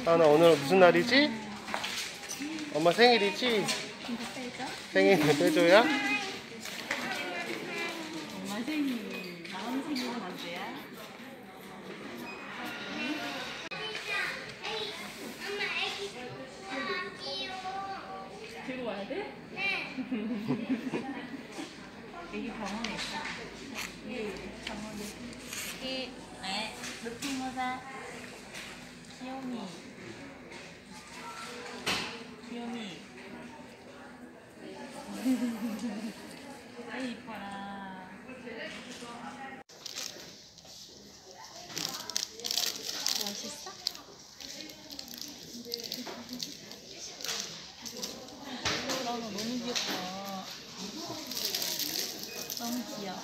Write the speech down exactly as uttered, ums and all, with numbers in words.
하나 오늘 무슨 날이지? 엄마 생일이지? 생일은 빼줘야? 엄마 생일, 다음 생일은 언제야? 들고 와야 돼? 네. 여기 병원에 있어. 네, 병원에. 이, 네, 루피모사. 귀요미. 귀요미. 아이, 이뻐라. 맛있어? 오, 너무 귀엽다. 너무 귀여워.